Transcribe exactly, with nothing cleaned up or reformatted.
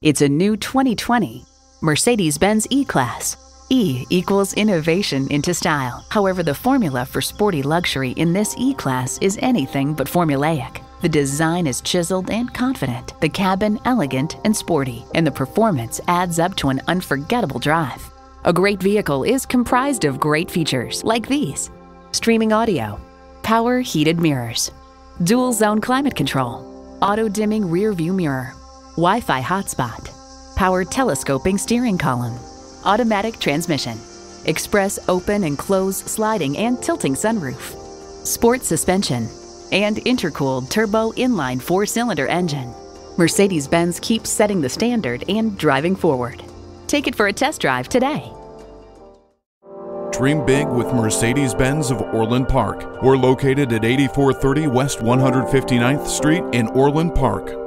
It's a new twenty twenty Mercedes-Benz E-Class. E equals innovation into style. However, the formula for sporty luxury in this E-Class is anything but formulaic. The design is chiseled and confident, the cabin elegant and sporty, and the performance adds up to an unforgettable drive. A great vehicle is comprised of great features like these: streaming audio, power heated mirrors, dual zone climate control, auto dimming rear view mirror, Wi-Fi hotspot, power telescoping steering column, automatic transmission, express open and close sliding and tilting sunroof, sport suspension, and intercooled turbo inline four-cylinder engine. Mercedes-Benz keeps setting the standard and driving forward. Take it for a test drive today. Dream big with Mercedes-Benz of Orland Park. We're located at eighty-four thirty West one hundred fifty-ninth Street in Orland Park.